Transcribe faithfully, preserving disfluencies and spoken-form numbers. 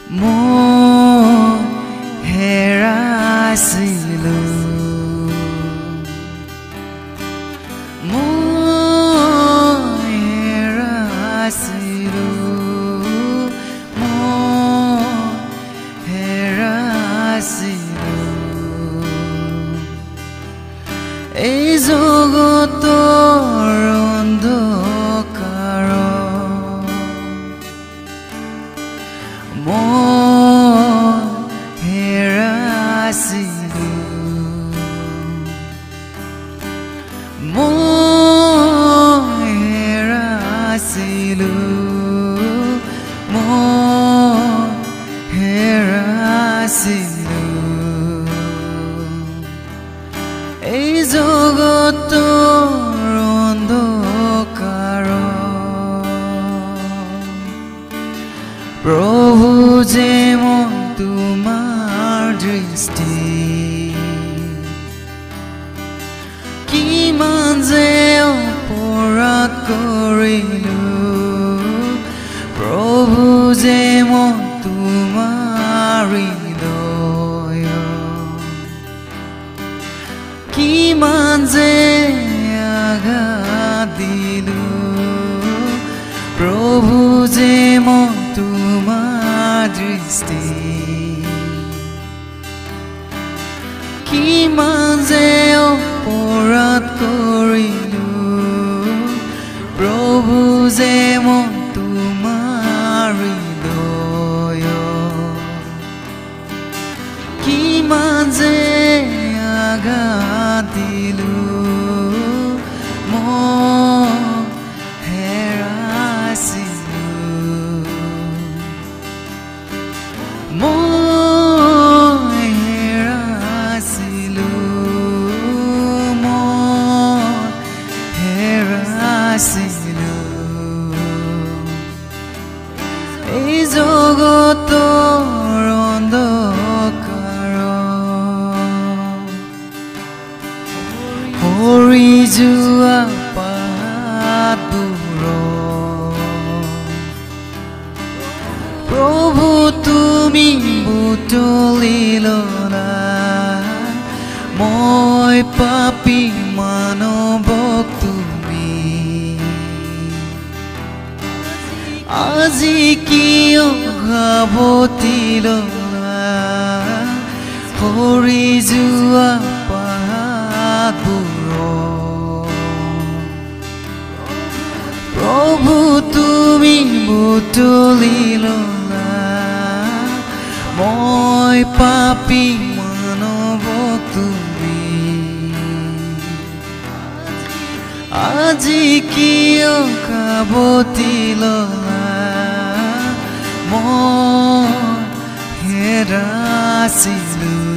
মই হেৰাইছিলো মই হেৰাইছিলো মই হেৰাইছিলো এই জগতৰ অন্ধকাৰত মই হেৰাইছিলো মই হেৰাইছিলো মই হেৰাইছিলো এই জগতৰ অন্ধকাৰত প্ৰভু যে মই তোমাৰ দৃষ্টি কিমান যে অপৰাধ কৰিলো প্ৰভু যে মই তোমাৰ হৃদয় কিমান যে আঘাত দিলো প্ৰভু যে মই তোমাৰ দৃষ্টি কিমান যে অপৰাধ কৰিলো প্ৰভু যে মই তোমাৰ হৃদয় কিমান যে আঘাত দিলো মই হেৰাইছিলো মই হেৰাইছিলো মই হেৰাইছিলো এই জগতৰ অন্ধকাৰত হৰি যোৱা পাহাৰবোৰত প্ৰভু তুমি বুটলি ল'লা মই পাপী মানৱক তুমি আজি কিয় ঘাবতি ল'লা হৰি যোৱা পাহাৰবোৰত প্ৰভু তুমি বুটলি ল'লা মই পাপী মানৱক তুমি আজি কিয় ঘাবতি ল'লা মই হেৰাইছিলো